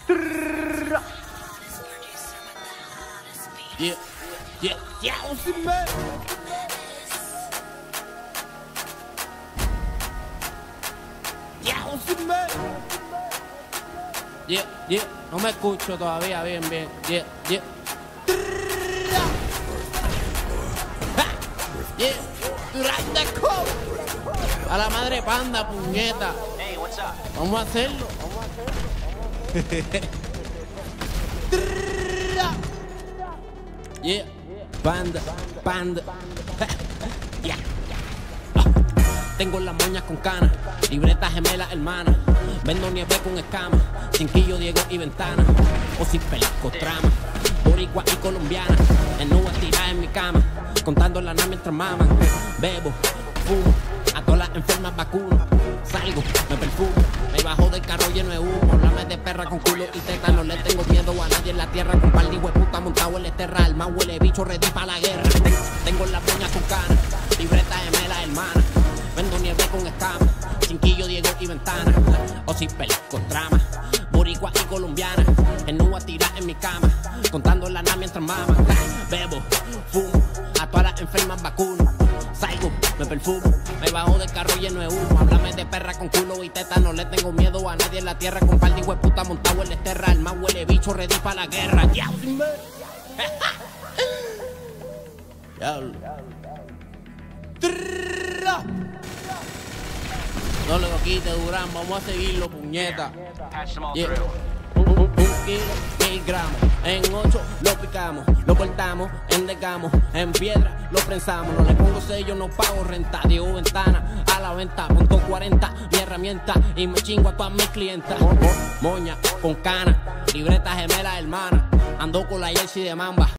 Yeah, yeah, yeah, man. Yeah, yeah, no me escucho todavía bien. Yeah, yeah. Yeah, Durante a la madre panda, puñeta. Hey, what's up? Vamos a hacerlo. Yeah, panda. Yeah. Tengo las moñas con canas, libretas gemelas hermanas. Vendo nieve con escamas, cinquillo, Diego y ventana. O sin pelisco trama, boricua y colombiana. En nubes tiradas en mi cama, contando la nada mientras maman. Bebo, fumo, a todas las enfermas vacuno. Salgo, me perfumo, me bajo del carro lleno de humo. Háblame de perra con culo y teta, no le tengo miedo a nadie en la tierra. Con par de hueputa montado en la esterra, el más huele bicho ready pa' la guerra. Tengo las moñas con canas, libretas gemelas hermanas. Vendo nieve con escamas, cinquillo, Diego y ventana. O sin pelisco trama, boricua y colombiana. En nubes tiradas en mi cama, contando la nada mientras maman. Bebo, fumo, a todas las enfermas vacuno. Salgo, me perfumo, me bajo del carro lleno de humo. Háblame de perra con culo y teta, no le tengo miedo a nadie en la tierra. Con par de hueputa montado en la esterra, el más huele bicho ready pa' la guerra. Diablo. No le quite, Durán, vamos a seguirlo, puñeta. Patch them all Yeah. through. Un kilo, 1000 gramos. En 8 lo picamos, lo cortamos, endegamos. En piedra lo prensamos. No le pongo sello, no pago renta. Diego ventana a la venta. Punto 40, mi herramienta. Y me chingo a todas mis clientas. Moña con cana, libreta gemela hermana. Ando con la jersey de mamba.